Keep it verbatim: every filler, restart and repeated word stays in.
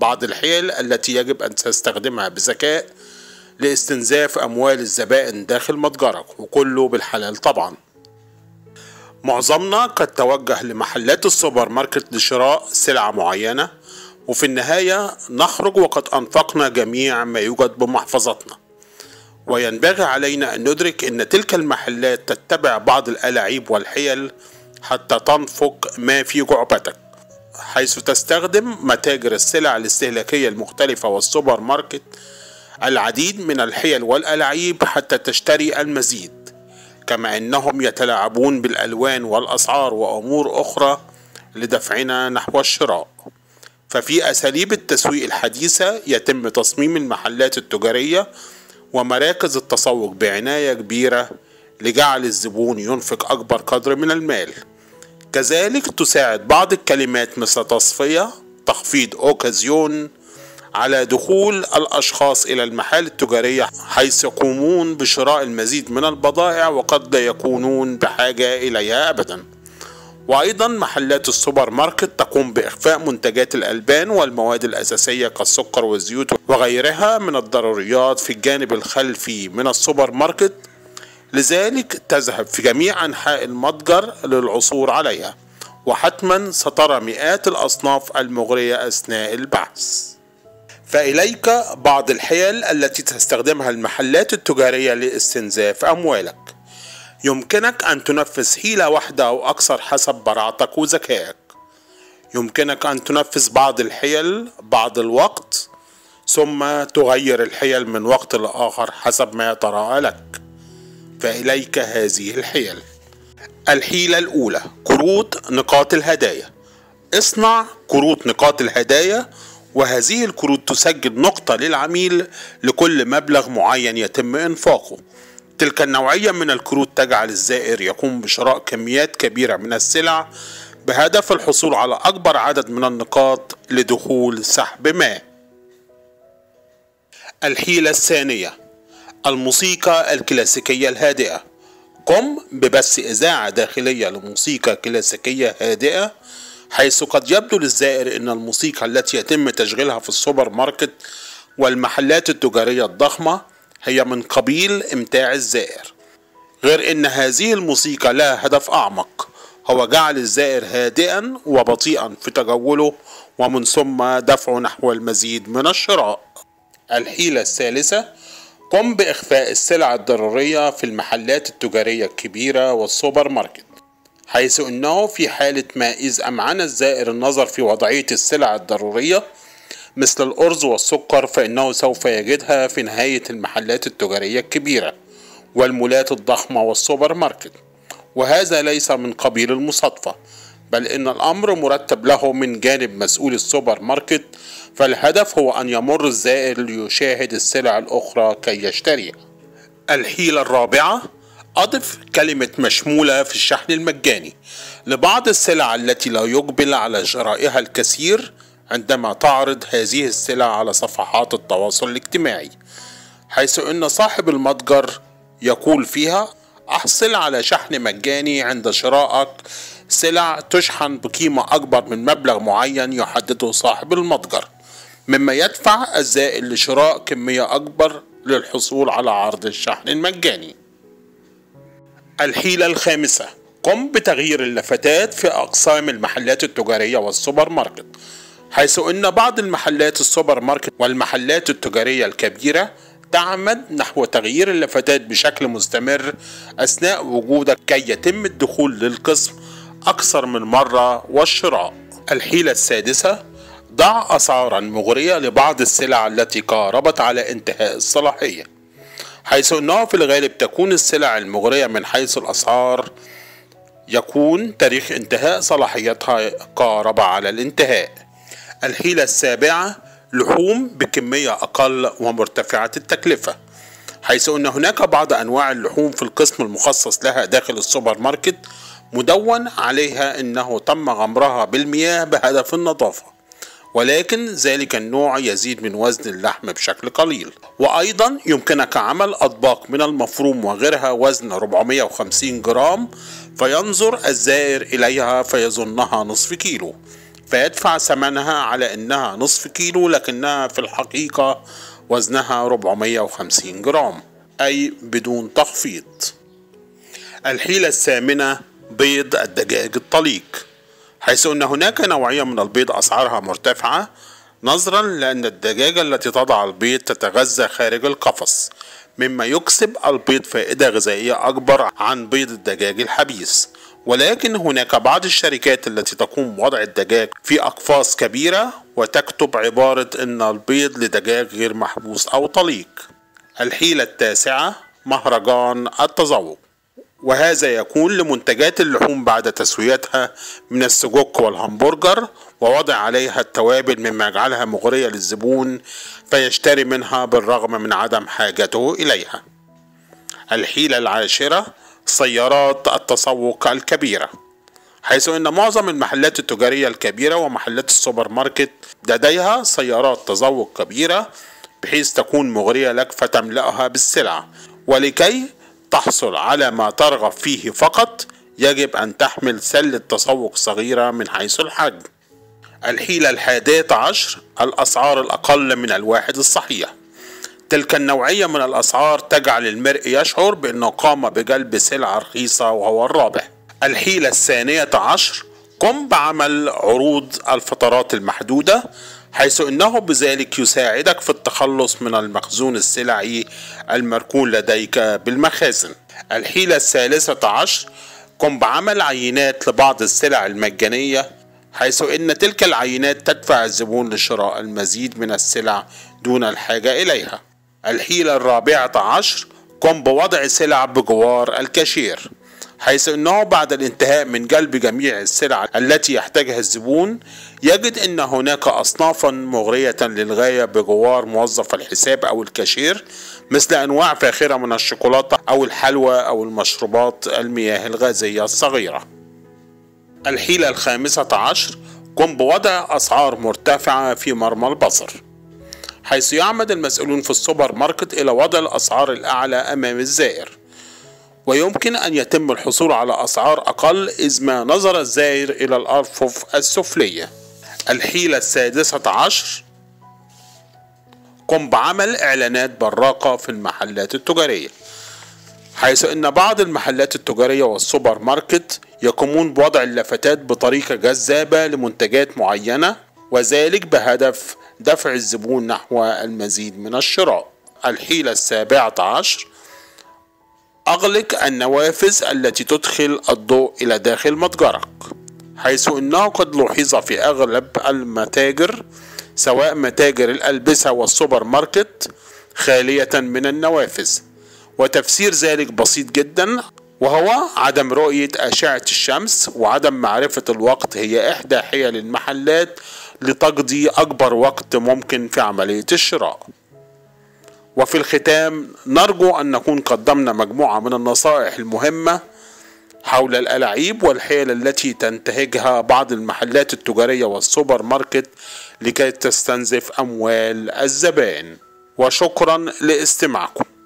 بعض الحيل التي يجب أن تستخدمها بذكاء لاستنزاف أموال الزبائن داخل متجرك، وكله بالحلال طبعا. معظمنا قد توجه لمحلات السوبر ماركت لشراء سلعة معينة، وفي النهاية نخرج وقد أنفقنا جميع ما يوجد بمحفظتنا. وينبغي علينا أن ندرك أن تلك المحلات تتبع بعض الألاعيب والحيل حتى تنفق ما في جعبتك، حيث تستخدم متاجر السلع الاستهلاكية المختلفة والسوبر ماركت العديد من الحيل والألاعيب حتى تشتري المزيد، كما أنهم يتلاعبون بالألوان والأسعار وأمور أخرى لدفعنا نحو الشراء. ففي أساليب التسويق الحديثة يتم تصميم المحلات التجارية ومراكز التسوق بعناية كبيرة لجعل الزبون ينفق أكبر قدر من المال. كذلك تساعد بعض الكلمات مثل تصفية، تخفيض أوكازيون، على دخول الأشخاص إلى المحال التجارية، حيث يقومون بشراء المزيد من البضائع وقد لا يكونون بحاجة إليها أبدا. وأيضا محلات السوبر ماركت تقوم بإخفاء منتجات الألبان والمواد الأساسية كالسكر والزيوت وغيرها من الضروريات في الجانب الخلفي من السوبر ماركت، لذلك تذهب في جميع أنحاء المتجر للعثور عليها، وحتما سترى مئات الأصناف المغرية أثناء البحث. فإليك بعض الحيل التي تستخدمها المحلات التجارية لاستنزاف أموالك. يمكنك أن تنفذ حيلة واحدة أو أكثر حسب براعتك وذكائك. يمكنك أن تنفذ بعض الحيل بعض الوقت، ثم تغير الحيل من وقت لآخر حسب ما يتراءى لك. فإليك هذه الحيل. الحيلة الأولى: كروت نقاط الهدايا. اصنع كروت نقاط الهدايا، وهذه الكروت تسجل نقطة للعميل لكل مبلغ معين يتم إنفاقه. تلك النوعية من الكروت تجعل الزائر يقوم بشراء كميات كبيرة من السلع بهدف الحصول على أكبر عدد من النقاط لدخول سحب ما. الحيلة الثانية: الموسيقى الكلاسيكية الهادئة. قم ببث إذاعة داخلية لموسيقى كلاسيكية هادئة، حيث قد يبدو للزائر أن الموسيقى التي يتم تشغيلها في السوبر ماركت والمحلات التجارية الضخمة هي من قبيل إمتاع الزائر، غير أن هذه الموسيقى لها هدف أعمق، هو جعل الزائر هادئا وبطيئا في تجوله، ومن ثم دفعه نحو المزيد من الشراء. الحيلة الثالثة: قم بإخفاء السلع الضرورية في المحلات التجارية الكبيرة والسوبر ماركت، حيث أنه في حالة ما إذ أمعن الزائر النظر في وضعية السلع الضرورية مثل الأرز والسكر، فإنه سوف يجدها في نهاية المحلات التجارية الكبيرة والمولات الضخمة والسوبر ماركت. وهذا ليس من قبيل المصادفة، بل إن الأمر مرتب له من جانب مسؤول السوبر ماركت، فالهدف هو أن يمر الزائر ليشاهد السلع الأخرى كي يشتريها. الحيلة الرابعة: أضف كلمة مشمولة في الشحن المجاني لبعض السلع التي لا يقبل على شرائها الكثير عندما تعرض هذه السلع على صفحات التواصل الاجتماعي، حيث أن صاحب المتجر يقول فيها: احصل على شحن مجاني عند شرائك سلع تشحن بقيمة أكبر من مبلغ معين يحدده صاحب المتجر، مما يدفع الزائر لشراء كمية أكبر للحصول على عرض الشحن المجاني. الحيلة الخامسة: قم بتغيير اللافتات في أقسام المحلات التجارية والسوبر ماركت، حيث أن بعض المحلات السوبر ماركت والمحلات التجارية الكبيرة تعمد نحو تغيير اللافتات بشكل مستمر أثناء وجودك كي يتم الدخول للقسم أكثر من مرة والشراء. الحيلة السادسة: ضع أسعارا مغرية لبعض السلع التي قاربت على انتهاء الصلاحية، حيث أنه في الغالب تكون السلع المغرية من حيث الأسعار يكون تاريخ انتهاء صلاحيتها قارب على الانتهاء. الحيلة السابعة: لحوم بكمية أقل ومرتفعة التكلفة، حيث أن هناك بعض أنواع اللحوم في القسم المخصص لها داخل السوبر ماركت مدون عليها أنه تم غمرها بالمياه بهدف النظافة، ولكن ذلك النوع يزيد من وزن اللحم بشكل قليل. وأيضا يمكنك عمل أطباق من المفروم وغيرها وزن أربعمائة وخمسين جرام، فينظر الزائر إليها فيظنها نصف كيلو، فيدفع ثمنها على انها نصف كيلو، لكنها في الحقيقة وزنها أربعمائة وخمسين جرام، اي بدون تخفيض. الحيلة الثامنة بيض الدجاج الطليق، حيث ان هناك نوعية من البيض اسعارها مرتفعة نظرا لان الدجاجة التي تضع البيض تتغذى خارج القفص، مما يكسب البيض فائدة غذائية اكبر عن بيض الدجاج الحبيس. ولكن هناك بعض الشركات التي تقوم بوضع الدجاج في أقفاص كبيرة وتكتب عبارة إن البيض لدجاج غير محبوس أو طليق. الحيلة التاسعة مهرجان التذوق، وهذا يكون لمنتجات اللحوم بعد تسويتها من السجق والهمبرجر ووضع عليها التوابل، مما يجعلها مغرية للزبون فيشتري منها بالرغم من عدم حاجته إليها. الحيلة العاشرة سيارات التسوق الكبيرة، حيث ان معظم المحلات التجارية الكبيرة ومحلات السوبر ماركت لديها سيارات تسوق كبيرة بحيث تكون مغرية لك فتملأها بالسلع، ولكي تحصل على ما ترغب فيه فقط يجب ان تحمل سلة تسوق صغيرة من حيث الحجم. الحيلة الحادية عشر الاسعار الاقل من الواحد الصحيح، تلك النوعية من الأسعار تجعل المرء يشعر بأنه قام بجلب سلعة رخيصة وهو الرابح. الحيلة الثانية عشر قم بعمل عروض الفترات المحدودة، حيث أنه بذلك يساعدك في التخلص من المخزون السلعي المركون لديك بالمخازن. الحيلة الثالثة عشر قم بعمل عينات لبعض السلع المجانية، حيث أن تلك العينات تدفع الزبون لشراء المزيد من السلع دون الحاجة إليها. الحيلة الرابعة عشر قم بوضع سلع بجوار الكاشير، حيث أنه بعد الانتهاء من جلب جميع السلع التي يحتاجها الزبون يجد أن هناك أصنافا مغرية للغاية بجوار موظف الحساب أو الكاشير، مثل أنواع فاخرة من الشوكولاتة أو الحلوى أو المشروبات المياه الغازية الصغيرة. الحيلة الخامسة عشر قم بوضع أسعار مرتفعة في مرمى البصر، حيث يعمد المسؤولون في السوبر ماركت إلى وضع الأسعار الأعلى أمام الزائر، ويمكن أن يتم الحصول على أسعار أقل إذ ما نظر الزائر إلى الأرفف السفلية. الحيلة السادسة عشر قم بعمل إعلانات براقة في المحلات التجارية، حيث أن بعض المحلات التجارية والسوبر ماركت يقومون بوضع اللافتات بطريقة جذابة لمنتجات معينة، وذلك بهدف دفع الزبون نحو المزيد من الشراء. الحيلة السابعة عشر أغلق النوافذ التي تدخل الضوء إلى داخل متجرك، حيث أنه قد لوحظ في أغلب المتاجر سواء متاجر الألبسة والسوبر ماركت خالية من النوافذ، وتفسير ذلك بسيط جدا، وهو عدم رؤية أشعة الشمس وعدم معرفة الوقت هي إحدى حيل المحلات لتقضي أكبر وقت ممكن في عملية الشراء. وفي الختام نرجو أن نكون قدمنا مجموعة من النصائح المهمة حول الألاعيب والحيل التي تنتهجها بعض المحلات التجارية والسوبر ماركت لكي تستنزف أموال الزبائن، وشكرا لاستماعكم.